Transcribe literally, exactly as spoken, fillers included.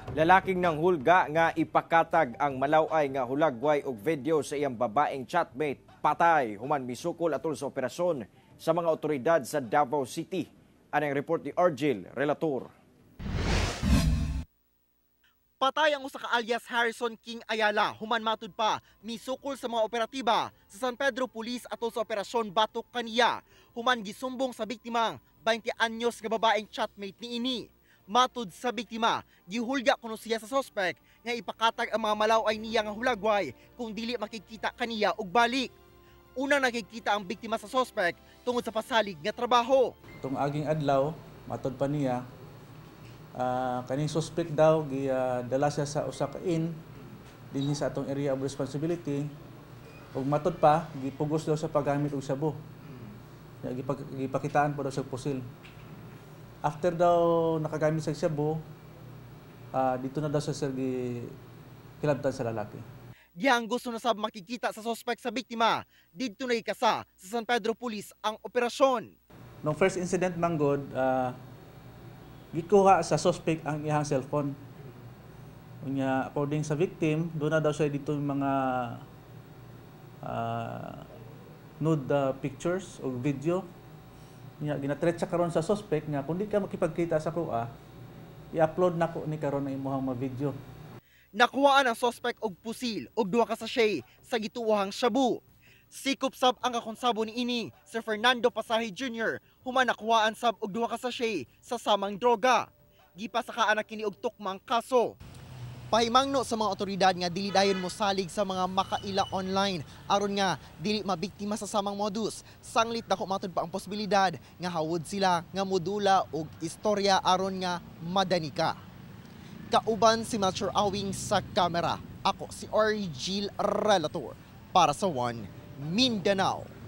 Lalaking nang hulga nga ipakatag ang malaway nga hulagway og video sa iyang babaeng chatmate patay human misukol atol sa operasyon sa mga otoridad sa Davao City. Anang report ni Argel Relator. Patay ang usa ka alias Harrison King Ayala human matud pa misukol sa mga operatiba sa San Pedro Police atol sa operasyon Batok kaniya human gisumbong sa biktimang twenty anyos nga babaeng chatmate niini. Matud sa biktima, gihulga kuno siya sa suspect nga ipakatag ang mga malaway niya nga hulagway kung dili makikita kaniya og balik. Una nakikita ang biktima sa suspect tungod sa pasalig nga trabaho. Tung aging adlaw, matud pa niya, uh, kaning suspect daw gidala uh, siya sa usa ka inn dinhi sa atong area of responsibility. Ug matud pa, gipugos daw sa paggamit og shabu. Gipag, gipakitaan po daw sa pusil. After daw nakagamit sa shabu, uh, dito na daw sa sergi kilabtan sa lalaki. Diyang gusto na sab makikita sa suspect sa biktima, dito na ikasa sa San Pedro Police ang operasyon. Nung first incident manggod, uh, gikuha sa suspect ang iyang cellphone. Unya, according sa victim, doon na daw siya dito yung mga uh, nude uh, pictures o video. Nya ginatretsa karon sa suspect nga kung di ka makipagkita sa kuha, i-upload nako ni karon ang imong mga video. Nakuhaan ang suspect og pusil og duha ka sachet sa gituohang shabu. Sikop sab ang akonsabo ni ini si Fernando Pasahi Junior human nakuhaan sab og duha ka sachet sa samang droga. Gipasakaan na kini og tukmang kaso. Pahimangno sa mga otoridad nga dili dayon mosalig sa mga makaila online aron nga dili mabiktima sa samang modus. Sanglit dako matud pa ang posibilidad nga hawod sila nga modula og istorya aron nga madanika. Kauban si Melchor Awing sa kamera. Ako si Argel Relator para sa One Mindanao.